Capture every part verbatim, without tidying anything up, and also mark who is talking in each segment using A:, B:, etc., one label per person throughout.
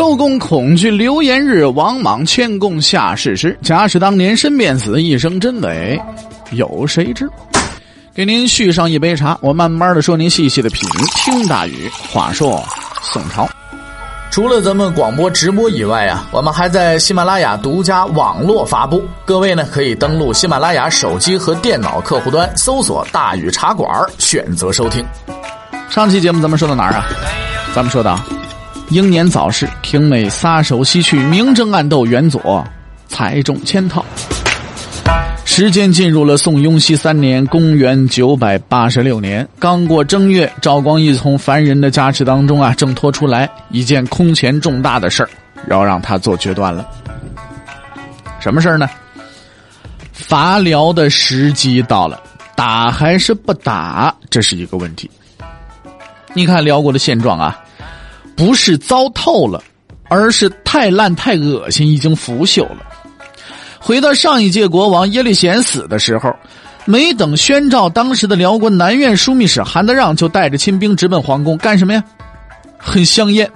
A: 周公恐惧流言日，王莽劝共下士时。假使当年身便死，一生真伪，有谁知？给您续上一杯茶，我慢慢的说，您细细的品。听大禹话说宋朝。
B: 除了咱们广播直播以外啊，我们还在喜马拉雅独家网络发布。各位呢，可以登录喜马拉雅手机和电脑客户端，搜索大禹茶馆，选择收听。
A: 上期节目咱们说到哪儿啊？咱们说到英年早逝，廷美撒手西去，明争暗斗远左，才中千套。时间进入了宋雍熙三年，公元九百八十六年，刚过正月，赵光义从凡人的加持当中啊挣脱出来，一件空前重大的事儿要让他做决断了。什么事儿呢？伐辽的时机到了，打还是不打，这是一个问题。你看辽国的现状啊，不是糟透了，而是太烂太恶心，已经腐朽了。回到上一届国王耶律贤死的时候，没等宣召，当时的辽国南院枢密使韩德让就带着亲兵直奔皇宫，干什么呀？很香艳，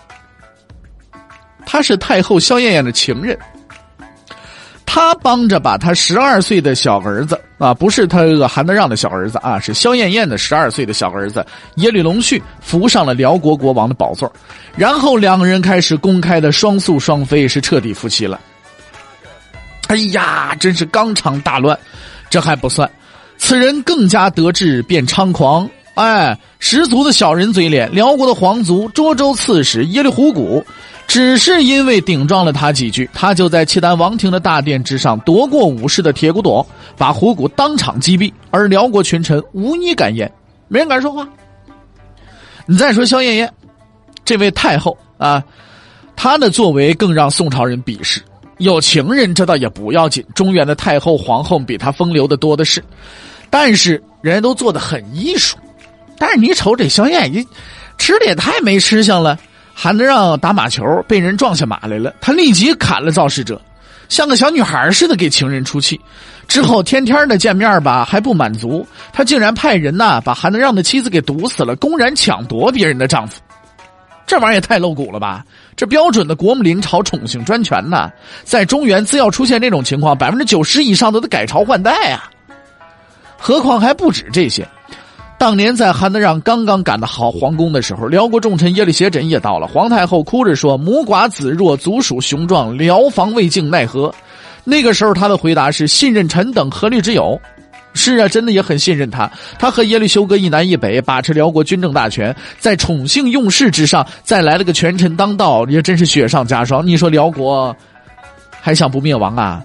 A: 他是太后萧燕燕的情人，他帮着把他十二岁的小儿子啊，不是他韩德让的小儿子啊，是萧燕燕的十二岁的小儿子耶律隆绪扶上了辽国国王的宝座，然后两人开始公开的双宿双飞，是彻底夫妻了。哎呀，真是纲常大乱。这还不算，此人更加得志，变猖狂，哎，十足的小人嘴脸。辽国的皇族涿州刺史耶律虎骨，只是因为顶撞了他几句，他就在契丹王庭的大殿之上夺过武士的铁骨朵，把虎骨当场击毙，而辽国群臣无一敢言，没人敢说话。你再说萧燕燕这位太后啊，她的作为更让宋朝人鄙视。有情人这倒也不要紧，中原的太后皇后比她风流的多的是，但是人家都做得很艺术。但是你瞅这萧燕燕吃的也太没吃相了，韩德让打马球被人撞下马来了，他立即砍了肇事者，像个小女孩似的给情人出气。之后天天的见面吧还不满足，他竟然派人呐把韩德让的妻子给毒死了，公然抢夺别人的丈夫。这玩意儿也太露骨了吧，这标准的国母临朝宠幸专权呐！在中原只要出现这种情况， 百分之九十 以上都得改朝换代啊。何况还不止这些，当年在韩德让刚刚赶到好皇宫的时候，辽国重臣耶律斜轸也到了，皇太后哭着说，母寡子弱，族属雄壮，辽防未尽，奈何？那个时候他的回答是，信任臣等何虑之有？是啊，真的也很信任他。他和耶律休哥一南一北，把持辽国军政大权，在宠幸用事之上，再来了个权臣当道，也真是雪上加霜。你说辽国还想不灭亡啊？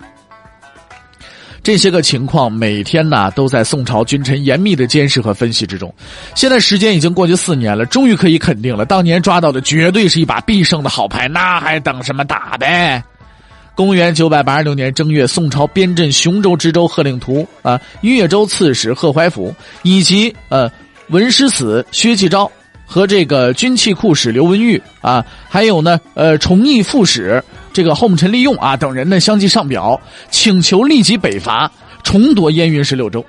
A: 这些个情况每天呢都在宋朝君臣严密的监视和分析之中。现在时间已经过去四年了，终于可以肯定了，当年抓到的绝对是一把必胜的好牌，那还等什么打呗？公元九百八十六年正月，宋朝边镇雄州知州贺令图啊，越州刺史贺怀甫以及呃文师司薛继昭和这个军器库使刘文玉啊，还有呢呃崇义副使这个后陈利用啊等人呢相继上表，请求立即北伐，重夺燕云十六州。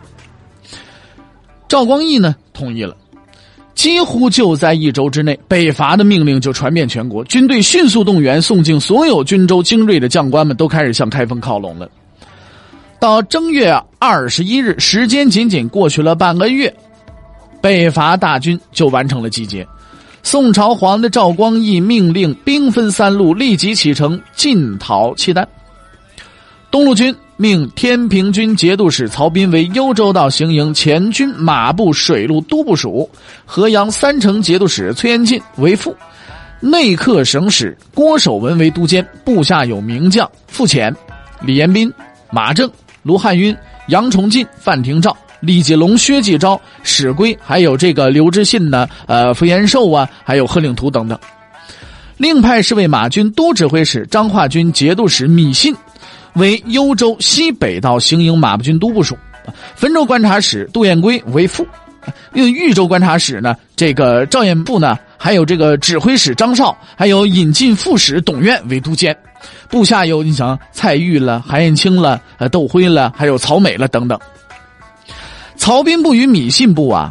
A: 赵光义呢同意了。几乎就在一周之内，北伐的命令就传遍全国，军队迅速动员，宋境所有军州精锐的将官们都开始向开封靠拢了。到正月二十一日，时间仅仅过去了半个月，北伐大军就完成了集结。宋朝皇的赵光义命令兵分三路，立即启程进讨契丹。东路军命天平军节度使曹彬为幽州道行营前军马步水陆都部署，河阳三城节度使崔延进为副，内客省使郭守文为都监，部下有名将傅潜、李延斌、马正、卢汉晕、杨崇进、范廷照、李继龙、薛继昭、史圭，还有这个刘知信呢，呃，傅延寿啊，还有贺令图等等。另派侍卫马军都指挥使彰化军节度使米信为幽州西北道行营马步军都部署，汾州观察使杜彦圭为副，因为豫州观察使呢，这个赵彦部呢，还有这个指挥使张绍，还有引进副使董苑为都监，部下有你想蔡玉了、韩彦清了、呃窦辉了，还有曹美了等等。曹彬部与米信部啊，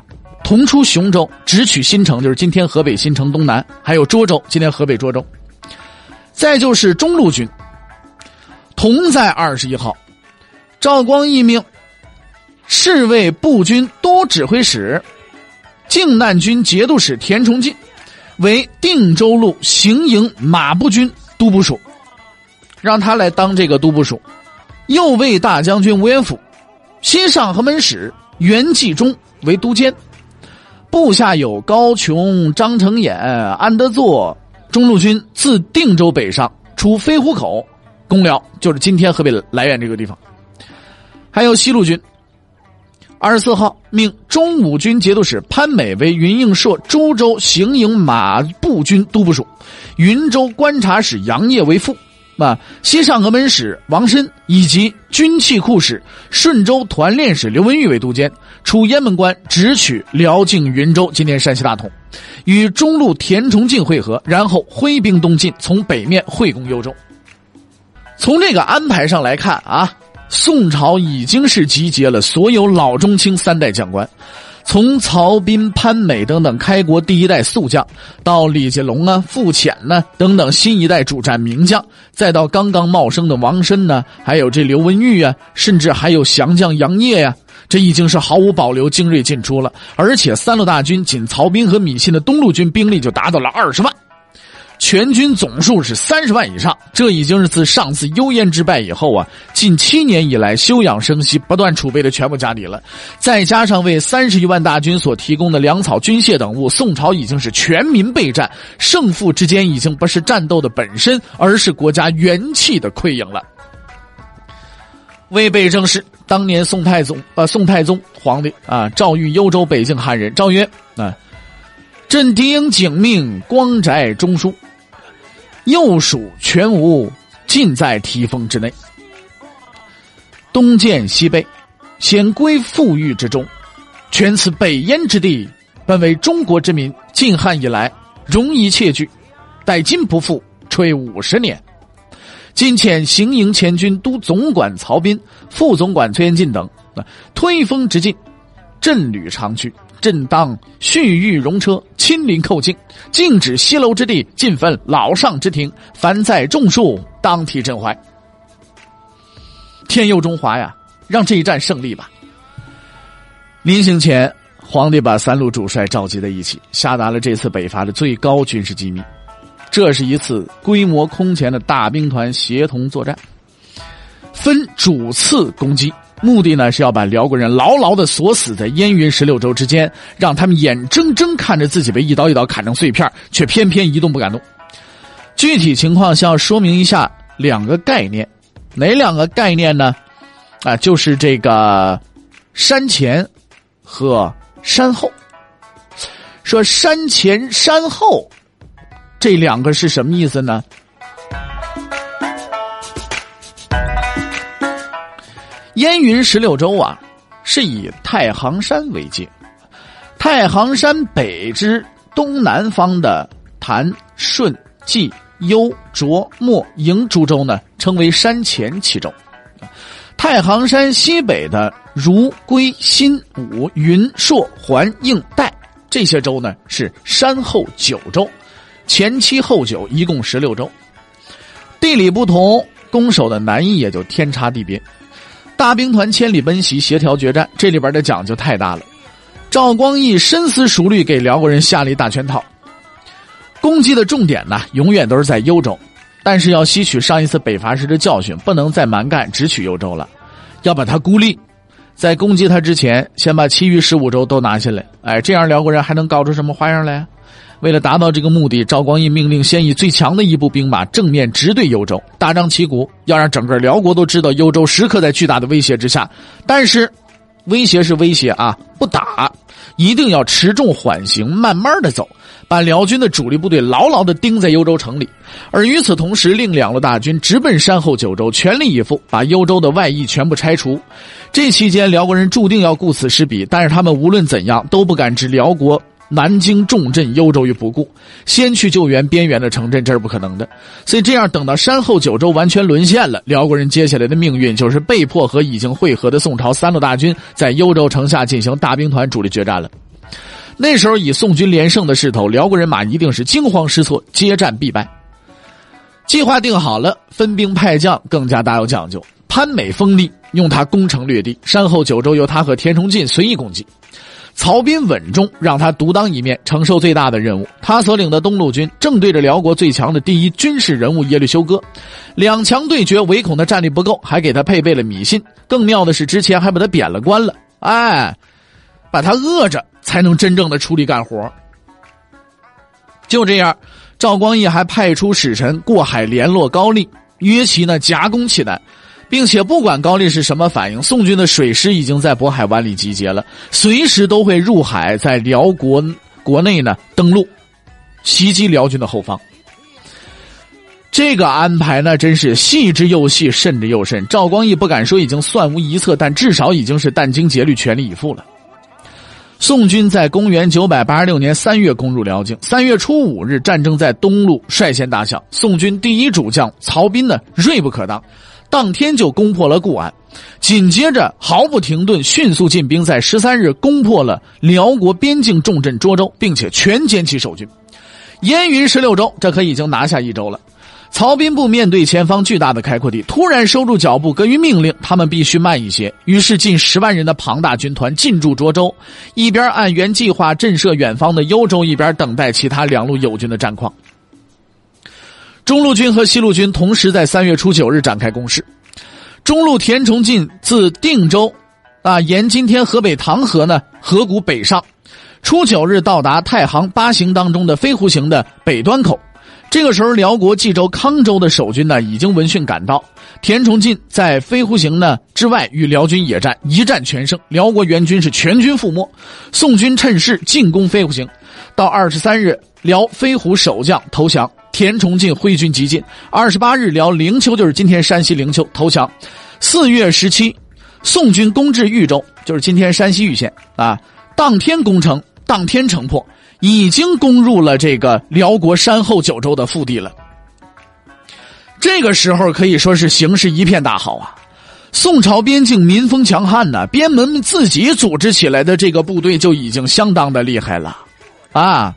A: 同出雄州，直取新城，就是今天河北新城东南，还有涿州，今天河北涿州。再就是中路军，同在二十一号，赵光义命侍卫步军都指挥使、靖难军节度使田崇进为定州路行营马步军都部署，让他来当这个都部署。右卫大将军吴元甫、新上河门使袁继忠为都监，部下有高琼、张承衍、安德作。中路军自定州北上，出飞虎口攻辽，就是今天河北涞源这个地方。还有西路军，二十四号命中武军节度使潘美为云应硕株洲行营马步军都部署，云州观察使杨业为副，啊，西上河门使王申以及军器库使顺州团练使刘文玉为都监，出雁门关直取辽境云州，今天山西大同，与中路田崇进会合，然后挥兵东进，从北面会攻幽州。从这个安排上来看啊，宋朝已经是集结了所有老中青三代将官，从曹彬、潘美等等开国第一代宿将，到李家龙啊、傅潜呢等等新一代主战名将，再到刚刚冒生的王申呢，还有这刘文玉啊，甚至还有降将杨业呀、啊，这已经是毫无保留精锐尽出了。而且三路大军仅曹彬和米信的东路军兵力就达到了二十万，全军总数是三十万以上，这已经是自上次幽燕之败以后啊，近七年以来休养生息不断储备的全部家底了。再加上为三十余万大军所提供的粮草、军械等物，宋朝已经是全民备战，胜负之间已经不是战斗的本身，而是国家元气的溃营了。魏备正是当年宋太宗呃宋太宗皇帝啊，诏谕幽州北境汉人，诏曰啊，朕敌营景命，光宅中枢，右属全无，尽在提风之内。东见西背，显归富裕之中，全此北燕之地，本为中国之民晋汉以来容夷窃据，待今不复，吹五十年。今遣行营前军都总管曹彬、副总管崔延进等，推风直进，阵履长驱。朕当蓄玉戎车，亲临寇境，禁止西楼之地，尽焚老上之庭，凡在众数，当替朕怀。天佑中华呀，让这一战胜利吧。临行前，皇帝把三路主帅召集在一起，下达了这次北伐的最高军事机密。这是一次规模空前的大兵团协同作战，分主次攻击，目的呢是要把辽国人牢牢地锁死在燕云十六州之间，让他们眼睁睁看着自己被一刀一刀砍成碎片，却偏偏一动不敢动。具体情况需要说明一下两个概念，哪两个概念呢？啊，就是这个山前和山后。说山前山后这两个是什么意思呢？燕云十六州啊，是以太行山为界，太行山北之东南方的谭、顺、冀、幽、涿、漠、营诸州呢，称为山前七州。太行山西北的如、归、新、武、云、朔、环、应、代这些州呢，是山后九州，前七后九，一共十六州。地理不同，攻守的难易也就天差地别。大兵团千里奔袭，协调决战，这里边的讲究太大了。赵光义深思熟虑，给辽国人下了一大圈套。攻击的重点呢，永远都是在幽州，但是要吸取上一次北伐时的教训，不能再蛮干只取幽州了，要把它孤立。在攻击他之前，先把其余十五州都拿下来，哎，这样辽国人还能搞出什么花样来？为了达到这个目的，赵光义命令先以最强的一部兵马正面直对幽州，大张旗鼓，要让整个辽国都知道幽州时刻在巨大的威胁之下。但是威胁是威胁啊，不打，一定要持重缓行，慢慢的走，把辽军的主力部队牢牢的盯在幽州城里。而与此同时，令两路大军直奔山后九州，全力以赴把幽州的外夷全部拆除。这期间辽国人注定要顾此失彼，但是他们无论怎样都不敢置辽国南京重镇幽州于不顾，先去救援边缘的城镇，这是不可能的。所以这样等到山后九州完全沦陷了，辽国人接下来的命运就是被迫和已经会合的宋朝三路大军在幽州城下进行大兵团主力决战了。 那时候以宋军连胜的势头，辽国人马一定是惊慌失措，接战必败。计划定好了，分兵派将更加大有讲究。潘美锋利，用他攻城略地，山后九州由他和田崇进随意攻击。曹彬稳重，让他独当一面，承受最大的任务。他所领的东路军正对着辽国最强的第一军事人物耶律休哥，两强对决，唯恐他战力不够，还给他配备了米信。更妙的是，之前还把他贬了官了，哎，把他饿着才能真正的出力干活。就这样，赵光义还派出使臣过海联络高丽，约其呢夹攻契丹，并且不管高丽是什么反应，宋军的水师已经在渤海湾里集结了，随时都会入海，在辽国国内呢登陆，袭击辽军的后方。这个安排呢，真是细之又细，慎之又慎。赵光义不敢说已经算无一策，但至少已经是殚精竭虑，全力以赴了。宋军在公元九百八十六年三月攻入辽境，三月初五日，战争在东路率先打响。宋军第一主将曹彬呢，锐不可当，当天就攻破了固安，紧接着毫不停顿，迅速进兵，在十三日攻破了辽国边境重镇涿州，并且全歼其守军。燕云十六州，这可已经拿下一州了。曹彬部面对前方巨大的开阔地，突然收住脚步，给予命令，他们必须慢一些。于是近十万人的庞大军团进驻涿州，一边按原计划震慑远方的幽州，一边等待其他两路友军的战况。中路军和西路军同时在三月初九日展开攻势。中路田崇进自定州啊，沿今天河北唐河呢河谷北上，初九日到达太行八行当中的飞狐行的北端口。这个时候，辽国冀州、康州的守军呢已经闻讯赶到，田崇进在飞狐行呢之外与辽军野战，一战全胜，辽国援军是全军覆没。宋军趁势进攻飞狐行，到二十三日，辽飞狐守将投降，田崇进挥军急进。二十八日，辽灵丘，就是今天山西灵丘投降。四月十七，宋军攻至豫州，就是今天山西豫县啊，当天攻城，当天城破。已经攻入了这个辽国山后九州的腹地了。这个时候可以说是形势一片大好啊！宋朝边境民风强悍呢，边门自己组织起来的这个部队就已经相当的厉害了啊！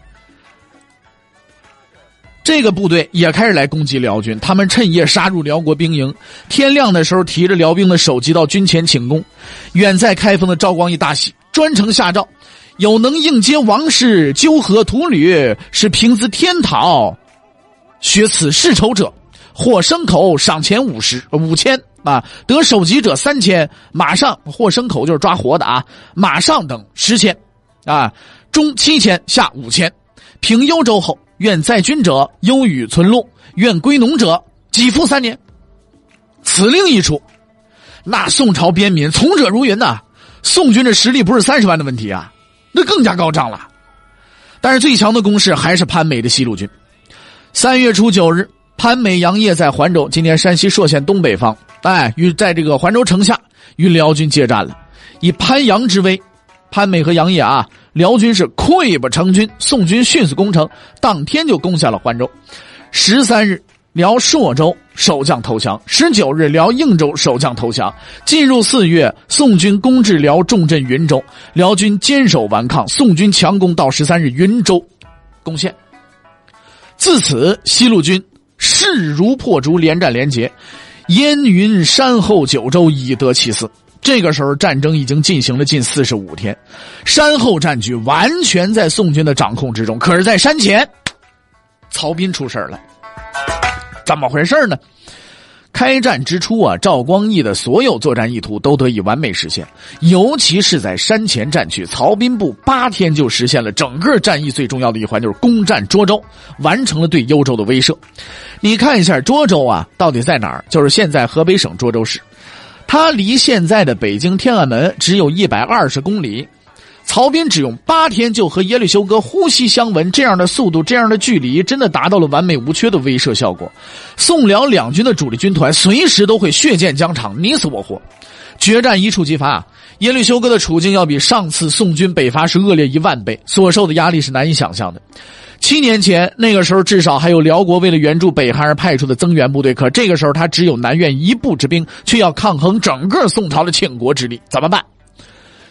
A: 这个部队也开始来攻击辽军，他们趁夜杀入辽国兵营，天亮的时候提着辽兵的首级到军前请功。远在开封的赵光义大喜，专程下诏，有能应接王师，纠合土旅，是平资天讨，学此世仇者，获牲口赏钱五十五千啊，得首级者三千，马上获牲口就是抓活的啊，马上等十千啊，中七千，下五千。平幽州后，愿在军者忧与存禄，愿归农者给付三年。此令一出，那宋朝边民从者如云呐、啊，宋军的实力不是三十万的问题啊，那更加高涨了。但是最强的攻势还是潘美的西路军。三月初九日，潘美、杨业在环州，今天山西朔县东北方，哎，与在这个环州城下与辽军接战了。以潘阳之威，潘美和杨业啊，辽军是溃不成军，宋军迅速攻城，当天就攻下了环州。十三日，辽朔州守将投降，十九日辽应州守将投降。进入四月，宋军攻至辽重镇云州，辽军坚守顽抗，宋军强攻到十三日云州攻陷。自此，西路军势如破竹，连战连捷，燕云山后九州已得其四。这个时候，战争已经进行了近四十五天，山后战局完全在宋军的掌控之中。可是，在山前，曹彬出事了。怎么回事呢？开战之初啊，赵光义的所有作战意图都得以完美实现，尤其是在山前战区，曹彬部八天就实现了整个战役最重要的一环，就是攻占涿州，完成了对幽州的威慑。你看一下涿州啊，到底在哪儿？就是现在河北省涿州市，它离现在的北京天安门只有一百二十公里。曹彬只用八天就和耶律休哥呼吸相闻，这样的速度，这样的距离，真的达到了完美无缺的威慑效果。宋辽两军的主力军团随时都会血溅疆场，你死我活。决战一触即发，耶律休哥的处境要比上次宋军北伐是恶劣一万倍，所受的压力是难以想象的。七年前，那个时候至少还有辽国为了援助北韩而派出的增援部队，可这个时候他只有南苑一部之兵，却要抗衡整个宋朝的倾国之力，怎么办？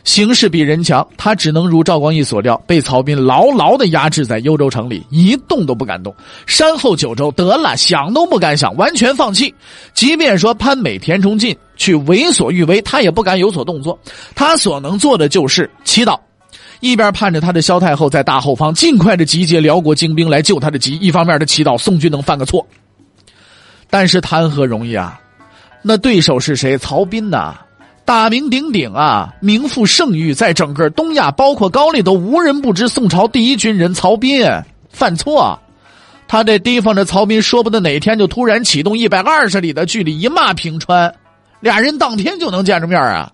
A: 形势比人强，他只能如赵光义所料，被曹彬牢牢地压制在幽州城里，一动都不敢动。山后九州得了，想都不敢想，完全放弃。即便说潘美、田崇进去为所欲为，他也不敢有所动作。他所能做的就是祈祷，一边盼着他的萧太后在大后方尽快的集结辽国精兵来救他的急，一方面的祈祷宋军能犯个错。但是谈何容易啊，那对手是谁？曹彬呐、啊，大名鼎鼎啊，名副盛誉，在整个东亚包括高丽都无人不知宋朝第一军人曹彬犯错，他这提防着曹彬说不得哪天就突然启动一百二十里的距离一马平川，俩人当天就能见着面啊。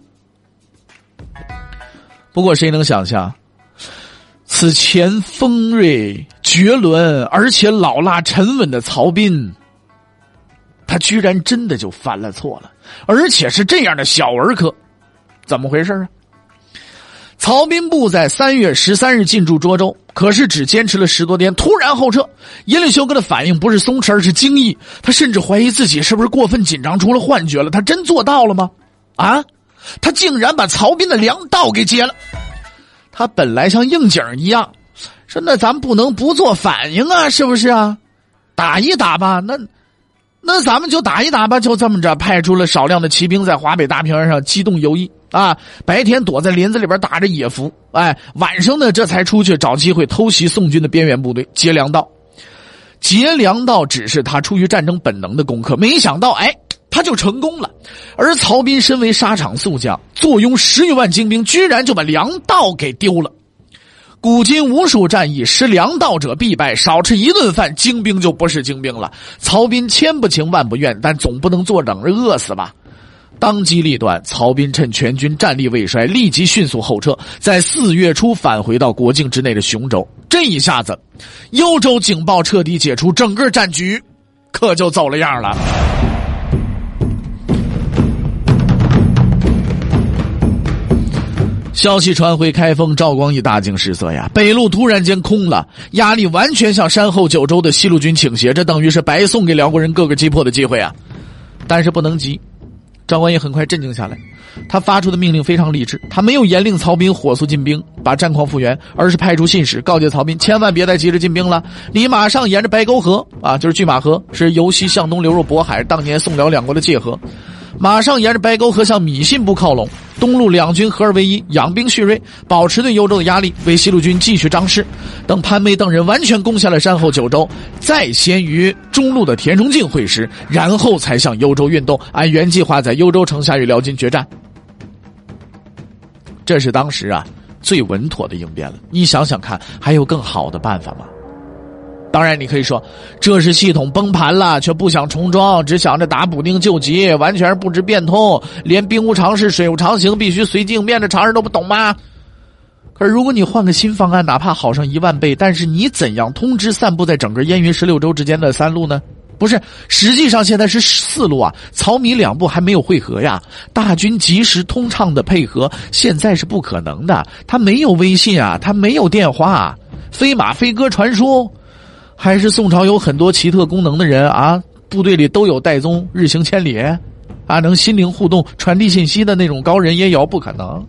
A: 不过谁能想象，此前锋锐绝伦而且老辣沉稳的曹彬，他居然真的就犯了错了，而且是这样的小儿科，怎么回事啊？曹彬部在三月十三日进驻涿州，可是只坚持了十多天，突然后撤。耶律休哥的反应不是松弛，而是惊异，他甚至怀疑自己是不是过分紧张，出了幻觉了。他真做到了吗？啊，他竟然把曹彬的粮道给截了。他本来像应景一样，说那咱不能不做反应啊，是不是啊？打一打吧，那。那咱们就打一打吧，就这么着，派出了少量的骑兵在华北大平原上机动游弋啊。白天躲在林子里边打着野伏，哎，晚上呢这才出去找机会偷袭宋军的边缘部队，截粮道。截粮道只是他出于战争本能的功课，没想到哎，他就成功了。而曹彬身为沙场宿将，坐拥十余万精兵，居然就把粮道给丢了。古今无数战役，失粮道者必败，少吃一顿饭，精兵就不是精兵了。曹彬千不情万不愿，但总不能坐等着饿死吧。当机立断，曹彬趁全军战力未衰，立即迅速后撤，在四月初返回到国境之内的雄州。这一下子，幽州警报彻底解除，整个战局可就走了样了。消息传回开封，赵光义大惊失色呀！北路突然间空了，压力完全向山后九州的西路军倾斜，这等于是白送给辽国人各个击破的机会啊！但是不能急，赵光义很快镇静下来，他发出的命令非常理智，他没有严令曹彬火速进兵把战况复原，而是派出信使告诫曹彬千万别再急着进兵了，你马上沿着白沟河啊，就是拒马河，是由西向东流入渤海，当年宋辽两国的界河，马上沿着白沟河向米信部靠拢，东路两军合二为一，养兵蓄锐，保持对幽州的压力，为西路军继续张势。等潘梅等人完全攻下了山后九州，再先于中路的田崇进会师，然后才向幽州运动，按原计划在幽州城下与辽军决战。这是当时啊最稳妥的应变了。你想想看，还有更好的办法吗？当然你可以说这是系统崩盘了，却不想重装，只想着打补丁救急，完全是不知变通，连兵无常势水无常形必须随机应变的常识都不懂吗？可是如果你换个新方案，哪怕好上一万倍，但是你怎样通知散布在整个燕云十六州之间的三路呢？不是，实际上现在是四路啊，曹米两部还没有会合呀，大军及时通畅的配合现在是不可能的，他没有微信啊，他没有电话，飞马飞鸽传书，还是宋朝有很多奇特功能的人啊，部队里都有戴宗日行千里啊，能心灵互动传递信息的那种高人也有，不可能，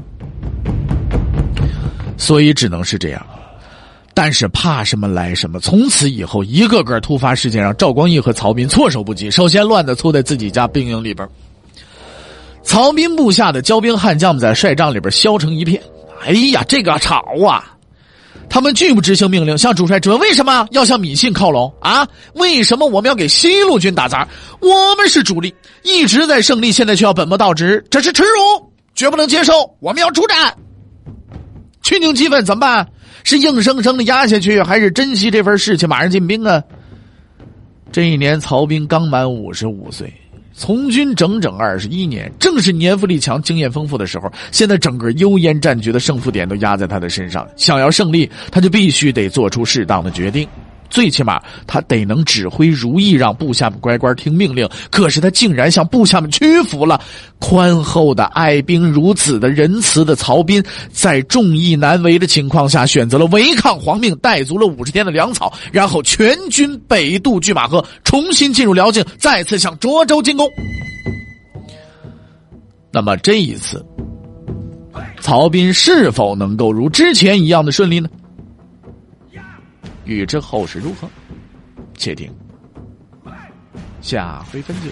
A: 所以只能是这样。但是怕什么来什么，从此以后一个个突发事件让赵光义和曹彬措手不及。首先乱的凑在自己家兵营里边，曹彬部下的骄兵悍将们在帅帐里边削成一片。哎呀，这个吵啊！他们拒不执行命令，向主帅质问为什么要向米信靠拢啊？为什么我们要给西路军打杂？我们是主力，一直在胜利，现在却要本末倒置，这是耻辱，绝不能接受，我们要出战。群情激愤怎么办？是硬生生的压下去，还是珍惜这份士气马上进兵啊？这一年曹彬刚满五十五岁，从军整整二十一年，正是年富力强经验丰富的时候，现在整个幽燕战局的胜负点都压在他的身上，想要胜利他就必须得做出适当的决定，最起码他得能指挥如意，让部下们乖乖听命令。可是他竟然向部下们屈服了。宽厚的爱兵如子的仁慈的曹彬，在众议难为的情况下，选择了违抗皇命，带足了五十天的粮草，然后全军北渡拒马河，重新进入辽境，再次向涿州进攻。那么这一次曹彬是否能够如之前一样的顺利呢？欲知后事如何，且听下回分解。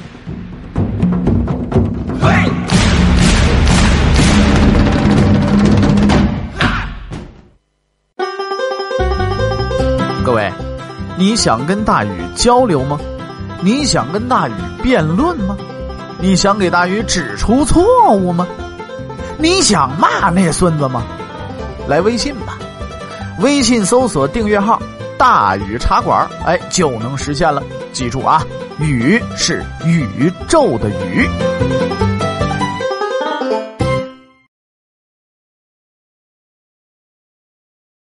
B: 各位，你想跟大禹交流吗？你想跟大禹辩论吗？你想给大禹指出错误吗？你想骂那孙子吗？来微信吧，微信搜索订阅号大禹茶馆，哎，就能实现了。记住啊，禹是宇宙的宇。